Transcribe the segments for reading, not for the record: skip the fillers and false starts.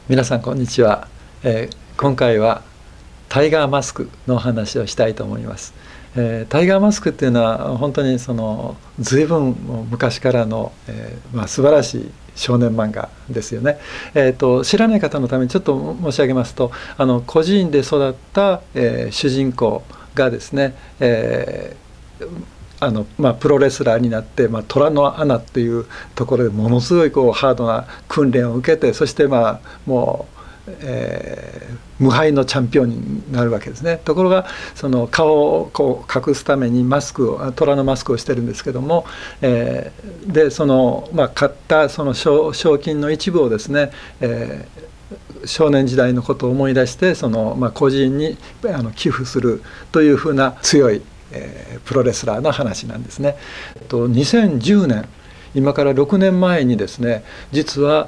皆さんこんにちは、今回はタイガーマスクのお話をしたいと思います。タイガーマスクっていうのは本当に随分昔からの、素晴らしい少年漫画ですよね。知らない方のためにちょっと申し上げますと、孤児院で育った、主人公がですね、プロレスラーになって、虎の穴っていうところでものすごいハードな訓練を受けて、そしてもう、無敗のチャンピオンになるわけですね。ところがその顔を隠すために虎のマスクをしてるんですけども、で買ったその賞金の一部をですね、少年時代のことを思い出して孤児院に寄付するというふうな強いプロレスラーの話なんですね。2010年、今から6年前にですね、実は、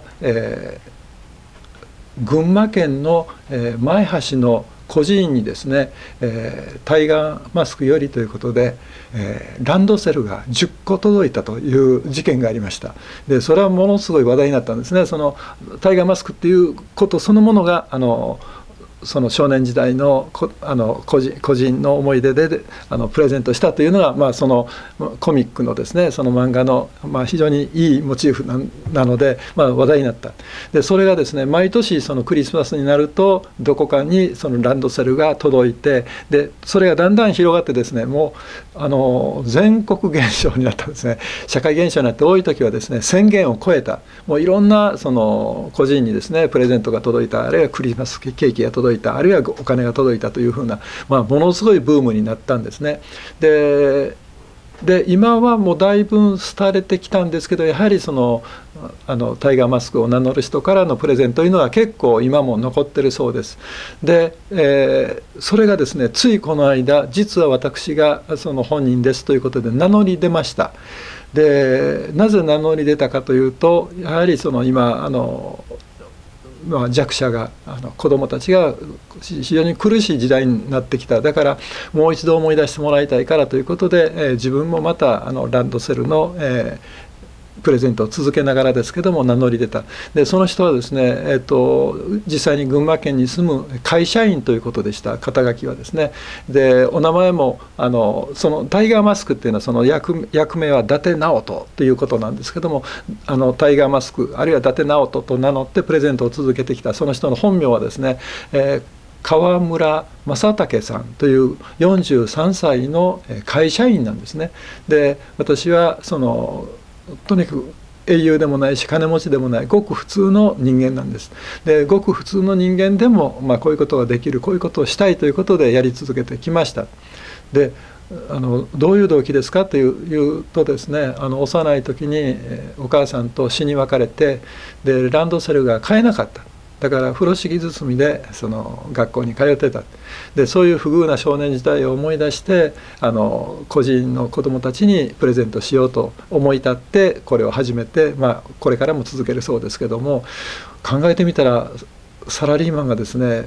群馬県の前橋の孤児院にですね、タイガーマスクよりということで、ランドセルが10個届いたという事件がありました。でそれはものすごい話題になったんですね。タイガーマスクっていうことそのものがその少年時代の個人の思い出でプレゼントしたというのが、そのコミックのですね、その漫画の、非常にいいモチーフなので、話題になった。でそれがですね、毎年そのクリスマスになるとどこかにそのランドセルが届いて、でそれがだんだん広がってですね、もう全国現象になったんですね。社会現象になって、多い時はですね1000件を超えた、もういろんなその個人にですねプレゼントが届いた、あるいはクリスマスケーキが届いた、あるいはお金が届いたというふうな、ものすごいブームになったんですね。で今はもうだいぶ廃れてきたんですけど、やはりタイガーマスクを名乗る人からのプレゼントというのは結構今も残ってるそうです。で、それがですね、ついこの間、実は私がその本人ですということで名乗り出ました。でなぜ名乗り出たかというと、やはり今弱者が子どもたちが非常に苦しい時代になってきた。だからもう一度思い出してもらいたいからということで、自分もまたランドセルの、プレゼントを続けながらですけども名乗り出た。でその人はですね、実際に群馬県に住む会社員ということでした。肩書きはですね。でお名前もそのタイガーマスクっていうのはその役名は伊達直人ということなんですけども、タイガーマスクあるいは伊達直人と名乗ってプレゼントを続けてきたその人の本名はですね、川村正武さんという43歳の会社員なんですね。で私はとにかく英雄でもないし金持ちでもないごく普通の人間なんです。でごく普通の人間でも、こういうことができる、こういうことをしたいということでやり続けてきました。でどういう動機ですかというとですね、幼い時にお母さんと死に別れて、でランドセルが買えなかった。だから風呂敷包みで学校に通ってた。でそういう不遇な少年時代を思い出して、個人の子どもたちにプレゼントしようと思い立ってこれを始めて、これからも続けるそうですけども、考えてみたらサラリーマンがですね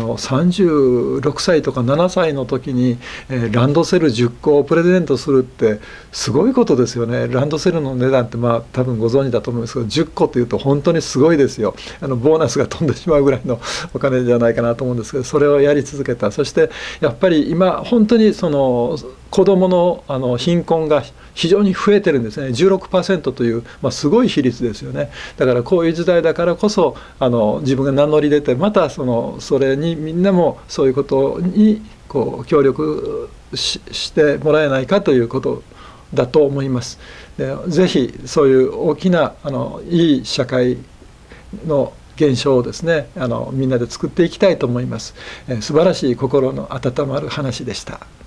36歳とか7歳の時に、ランドセル10個をプレゼントするってすごいことですよね。ランドセルの値段って多分ご存知だと思うんですけど、10個っていうと本当にすごいですよ。ボーナスが飛んでしまうぐらいのお金じゃないかなと思うんですけど、それをやり続けた。そしてやっぱり今本当に子どもの貧困が非常に増えてるんですね。16% という、すごい比率ですよね。だからこういう時代だからこそ自分が名乗り出て、またそれにみんなもそういうことに協力してもらえないかということだと思います。でぜひそういう大きないい社会の現象をですねみんなで作っていきたいと思います。素晴らしい心の温まる話でした。